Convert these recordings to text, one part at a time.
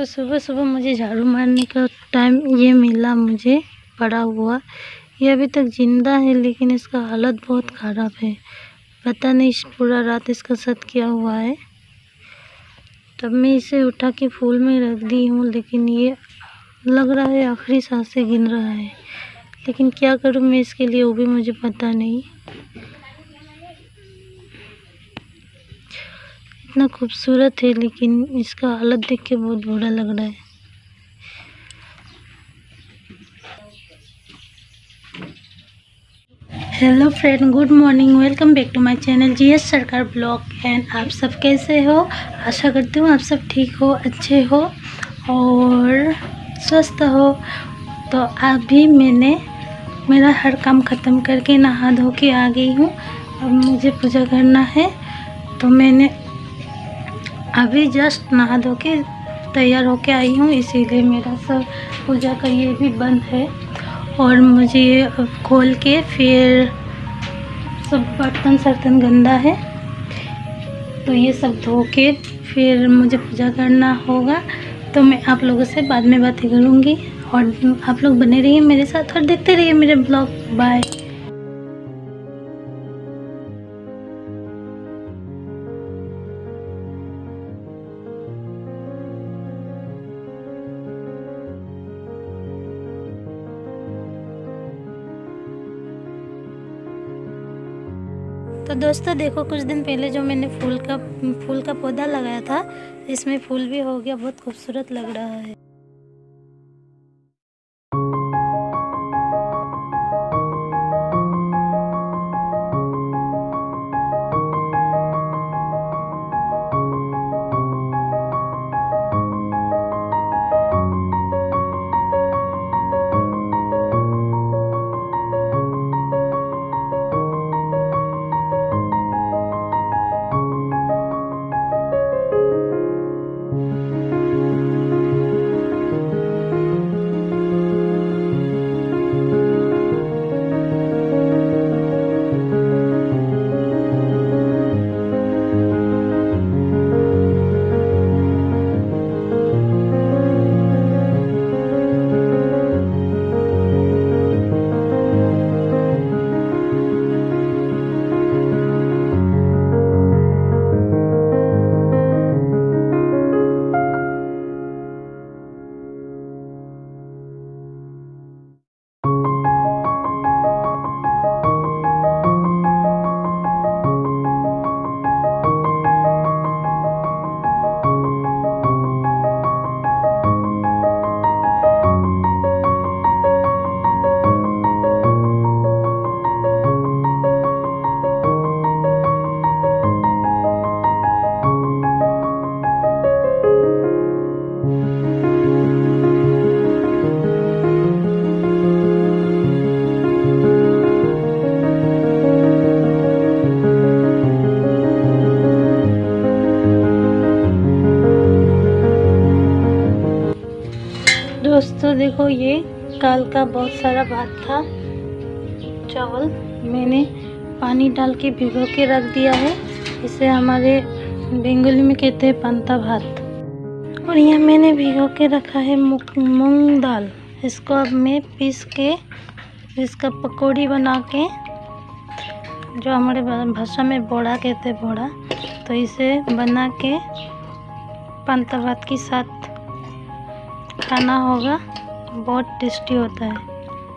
सुबह सुबह मुझे झाड़ू मारने का टाइम ये मिला मुझे पड़ा हुआ। ये अभी तक ज़िंदा है लेकिन इसका हालत बहुत ख़राब है। पता नहीं पूरा रात इसका साथ क्या हुआ है। तब मैं इसे उठा के फूल में रख दी हूँ, लेकिन ये लग रहा है आखिरी सांसें गिन रहा है। लेकिन क्या करूँ मैं इसके लिए, वो भी मुझे पता नहीं। इतना खूबसूरत है लेकिन इसका हालत देख के बहुत बुरा लग रहा है। Hello friend, good morning, welcome back to my channel GS Sarkar blog. And आप सब कैसे हो? आशा करती हूँ आप सब ठीक हो, अच्छे हो और स्वस्थ हो। तो अभी मैंने मेरा हर काम ख़त्म करके नहा धो के आ गई हूँ। अब मुझे पूजा करना है, तो मैंने अभी जस्ट नहा धो के तैयार होके आई हूँ, इसीलिए मेरा सब पूजा का ये भी बंद है। और मुझे ये खोल के फिर सब बर्तन गंदा है, तो ये सब धो के फिर मुझे पूजा करना होगा। तो मैं आप लोगों से बाद में बातें करूँगी और आप लोग बने रहिए मेरे साथ और देखते रहिए मेरे ब्लॉग। बाय। तो दोस्तों देखो, कुछ दिन पहले जो मैंने फूल का पौधा लगाया था, इसमें फूल भी हो गया, बहुत खूबसूरत लग रहा है। दोस्तों देखो, ये कल का बहुत सारा भात था, चावल मैंने पानी डाल के भिगो के रख दिया है। इसे हमारे बंगाली में कहते हैं पांता भात। और यह मैंने भिगो के रखा है मूंग दाल। इसको अब मैं पीस के इसका पकौड़ी बना के, जो हमारे भाषा में बोड़ा कहते हैं, बोड़ा, तो इसे बना के पांता भात के साथ खाना होगा। बहुत टेस्टी होता है।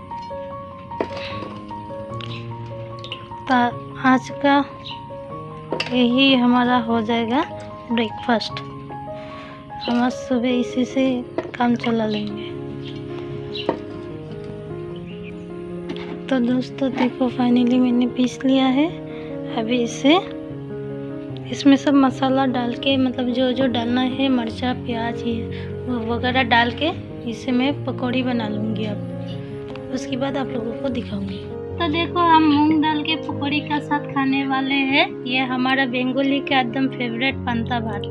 तो आज का यही हमारा हो जाएगा ब्रेकफास्ट। हम आज सुबह इसी से काम चला लेंगे। तो दोस्तों देखो, फाइनली मैंने पीस लिया है। अभी इसमें सब मसाला डाल के, मतलब जो जो डालना है, मिर्चा प्याज वगैरह डाल के इसे मैं पकौड़ी बना लूँगी। अब उसके बाद आप लोगों को दिखाऊंगी। तो देखो, हम मूंग दाल के पकौड़ी का साथ खाने वाले हैं। ये हमारा बंगाली का एकदम फेवरेट पांता भात।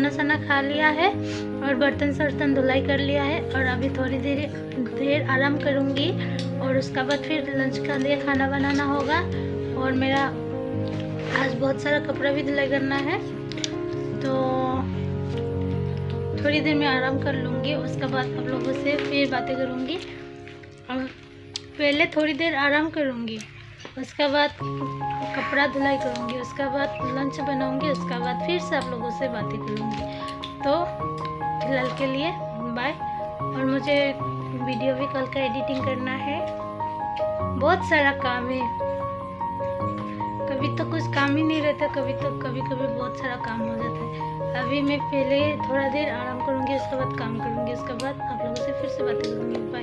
खाना खा लिया है और बर्तन सर्तन धुलाई कर लिया है और अभी थोड़ी देर आराम करूँगी और उसका बाद फिर लंच के लिए खाना बनाना होगा। और मेरा आज बहुत सारा कपड़ा भी धुलाई करना है, तो थोड़ी देर में आराम कर लूँगी। उसके बाद आप लोगों से फिर बातें करूँगी। और पहले थोड़ी देर आराम करूँगी, उसके बाद कपड़ा धुलाई करूँगी, उसके बाद लंच बनाऊँगी, उसके बाद फिर से आप लोगों से बातें करूँगी। तो फिलहाल के लिए बाय। और मुझे वीडियो भी कल का एडिटिंग करना है, बहुत सारा काम है। कभी तो कुछ काम ही नहीं रहता, कभी कभी बहुत सारा काम हो जाता है। अभी मैं पहले थोड़ा देर आराम करूँगी, उसके बाद काम करूँगी, उसके बाद आप लोगों से फिर से बातें करूँगी। बाय।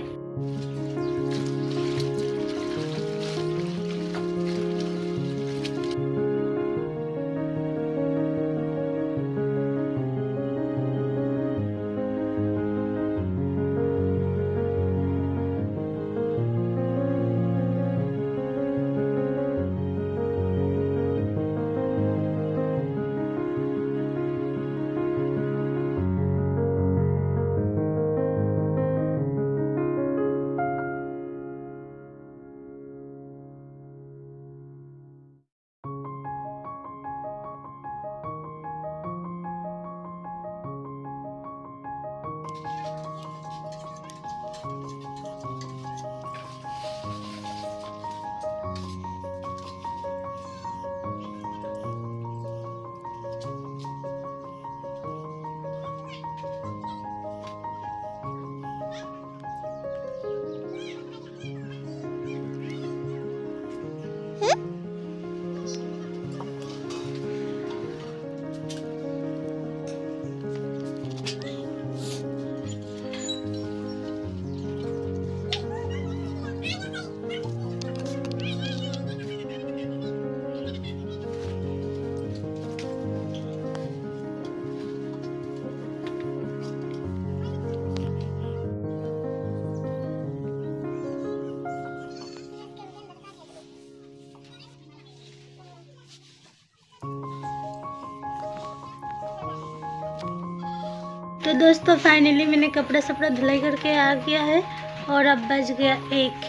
तो दोस्तों फाइनली मैंने कपड़ा सपड़ा धुलाई करके आ गया है और अब बज गया 1।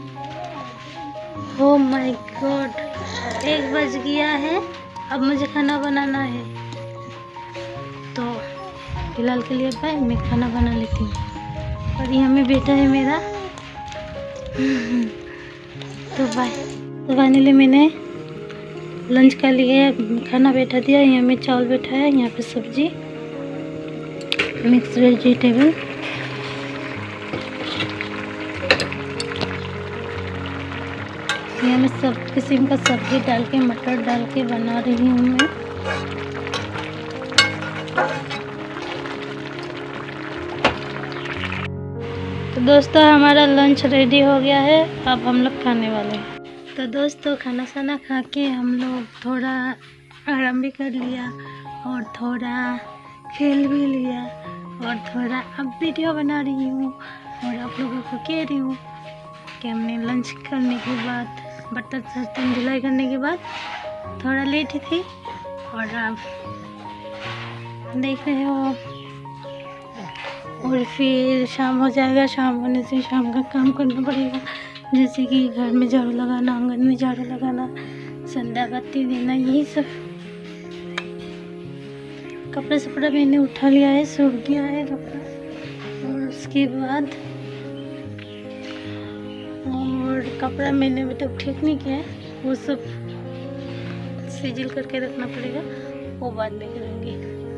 ओह माय गॉड, 1 बज गया है। अब मुझे खाना बनाना है, तो फिलहाल के लिए बाय, मैं खाना बना लेती हूँ। और यहाँ में बेटा है मेरा तो बाय। तो फाइनली मैंने लंच के लिए खाना बैठा दिया। यहाँ में चावल बैठा है, यहाँ पे सब्जी, मिक्स वेजिटेबल, यहाँ मैं सब किस्म का सब्जी डाल के, मटर डाल के बना रही हूँ मैं। तो दोस्तों हमारा लंच रेडी हो गया है, अब हम लोग खाने वाले हैं। तो दोस्तों खाना साना खा के हम लोग थोड़ा आराम भी कर लिया और थोड़ा खेल भी लिया और थोड़ा अब वीडियो बना रही हूँ और आप लोगों को कह रही हूँ कि हमने लंच करने के बाद, बर्तन सर्तन धुलाई करने के बाद थोड़ा लेट ही थी और आप देख रहे हो। और फिर शाम हो जाएगा, शाम होने से शाम का काम करना पड़ेगा, जैसे कि घर में झाड़ू लगाना, आंगन में झाड़ू लगाना, संध्या बत्ती देना, यही सब। कपड़ा सपड़ा मैंने उठा लिया है, सूख गया है कपड़ा। और उसके बाद और कपड़ा मैंने अभी तक ठीक नहीं किया है, वो सब सिजिल करके रखना पड़ेगा, वो बाद में करेंगे।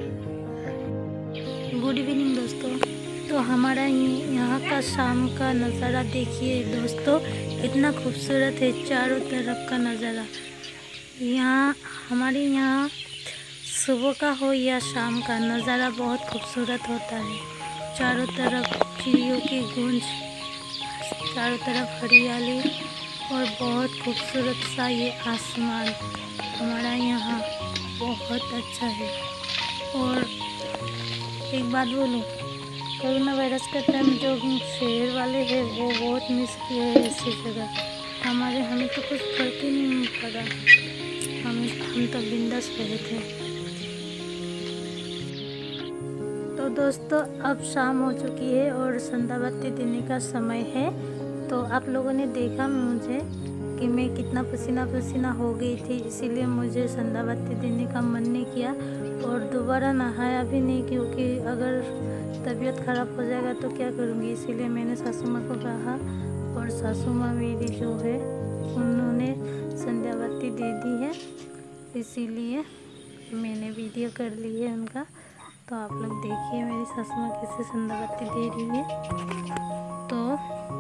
गुड इवनिंग दोस्तों। तो हमारा यहाँ का शाम का नज़ारा देखिए दोस्तों, इतना खूबसूरत है चारों तरफ का नज़ारा। यहाँ हमारे यहाँ सुबह का हो या शाम का नज़ारा बहुत खूबसूरत होता है। चारों तरफ चिड़ियों की गूंज, चारों तरफ हरियाली और बहुत खूबसूरत सा ये आसमान हमारा यहाँ बहुत अच्छा है। और एक बात बोलूँ, कोरोना वायरस का टाइम जो शहर वाले हैं वो बहुत मिस किए हैं ऐसी जगह। हमें तो कुछ फर्क ही नहीं पड़ा, हम तो बिंदास रहे थे। दोस्तों अब शाम हो चुकी है और संध्या बाती देने का समय है। तो आप लोगों ने देखा मुझे कि मैं कितना पसीना पसीना हो गई थी, इसीलिए मुझे संध्या बाती देने का मन नहीं किया और दोबारा नहाया भी नहीं, क्योंकि अगर तबीयत ख़राब हो जाएगा तो क्या करूँगी। इसीलिए मैंने सासू माँ को कहा और सासू माँ मेरी जो है उन्होंने संध्या बाती दे दी है, इसीलिए मैंने वीडियो कर ली है उनका। तो आप लोग देखिए मेरी सासू माँ कैसे संध्या बाती दे रही है। तो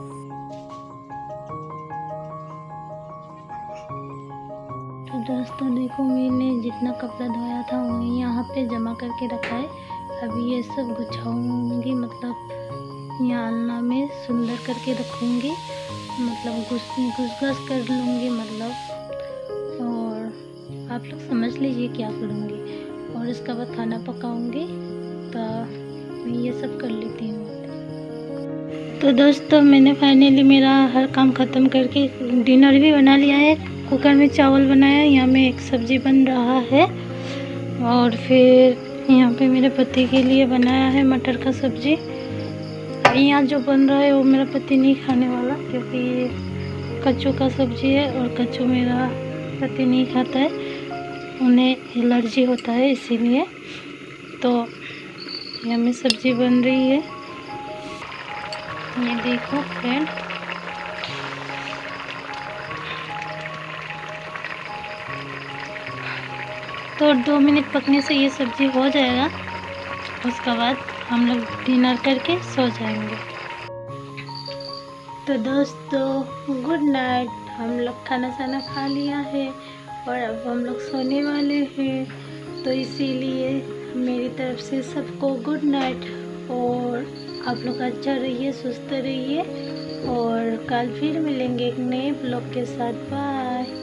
दोस्तों देखो, मैंने जितना कपड़ा धोया था वही यहाँ पे जमा करके रखा है। अभी ये सब गुछाऊंगी, मतलब यहाँ अलना में सुंदर करके रखूँगी, मतलब घुस कर लूँगी मतलब। और आप लोग समझ लीजिए क्या करूँगी। और इसके बाद खाना पकाऊंगी, तो मैं ये सब कर लेती हूँ। तो दोस्तों मैंने फाइनली मेरा हर काम ख़त्म करके डिनर भी बना लिया है। कुकर में चावल बनाया, यहाँ में एक सब्ज़ी बन रहा है और फिर यहाँ पे मेरे पति के लिए बनाया है मटर का सब्ज़ी। यहाँ जो बन रहा है वो मेरा पति नहीं खाने वाला, क्योंकि ये कच्चू का सब्ज़ी है और कच्चू मेरा पति नहीं खाता है, उन्हें एलर्जी होता है इसीलिए। तो यहाँ में सब्ज़ी बन रही है, ये देखो फ्रेंड। तो 2 मिनट पकने से ये सब्ज़ी हो जाएगा, उसके बाद हम लोग डिनर करके सो जाएंगे। तो दोस्तों गुड नाइट, हम लोग खाना साना खा लिया है और अब हम लोग सोने वाले हैं। तो इसीलिए मेरी तरफ से सबको गुड नाइट, और आप लोग अच्छा रहिए, सुस्त रहिए और कल फिर मिलेंगे एक नए ब्लॉग के साथ। बाय।